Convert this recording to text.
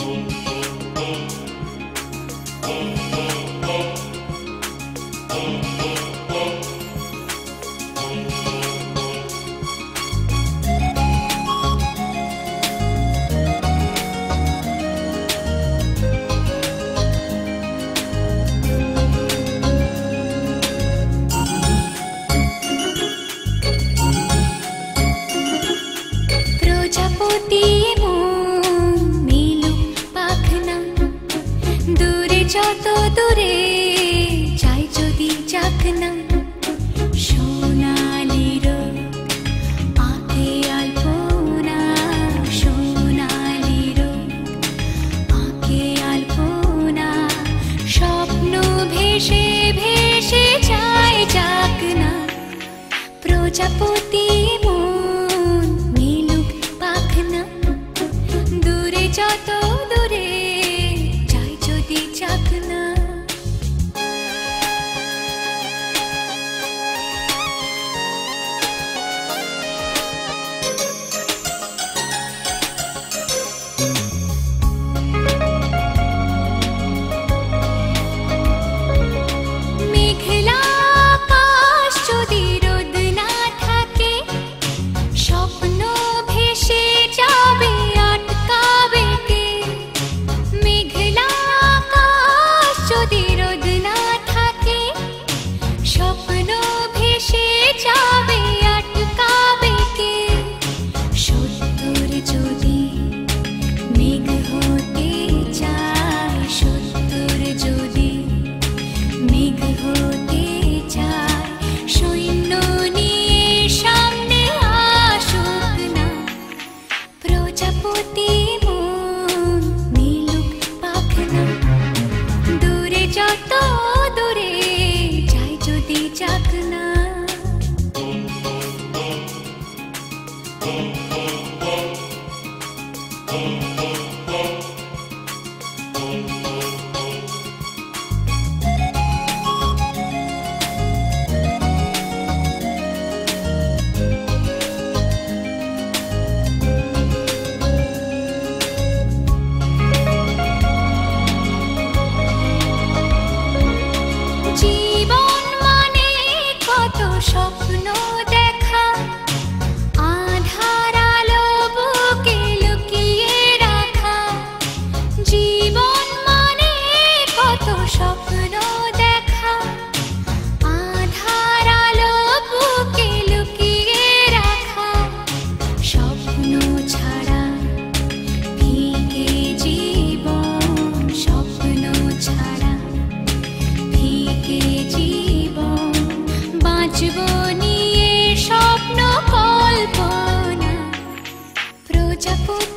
যত দূরে যাই যদি যাক না, সোনালি রোদ আঁকে আলপনা, সোনালি রোদ আঁকে আলপনা, স্বপ্ন ভেসে ভেসে যায় যাক না, প্রজাপতি মন মিলুক পাখনা, দূরে যত দূরে যাই যদি যাক না। মেঘলা আকাশ যদি রোদ না থাকে, স্বপ্ন ভেসে যাবে আটকাবে কে? মেঘলা আকাশ যদি রোদ না থাকে, স্বপ্ন ভেসে যাবে আটকাবে কে? সত্তর যদি মেঘ হতে চায়, সত্তর যদি মেঘ হতে চায়, সৈন্য নিয়ে সামনে আসুক না, প্রজাপতি মন মিলুক পাখনা, দূরে যত দূরে যাই যদি যাক না। জীবন মানে কত স্বপ্ন দেখা, আধার আলো বুকে লুকিয়ে রাখা। জীবন মানে কত স্বপ্ন দেখা, আধার আলো বুকে লুকিয়ে রাখা। স্বপ্ন ছাড়া ফিকে জীবন, স্বপ্ন ছাড়া ফিকে জীবন, বাঁচব নিয়ে স্বপ্ন কল্পনা, প্রজাপতি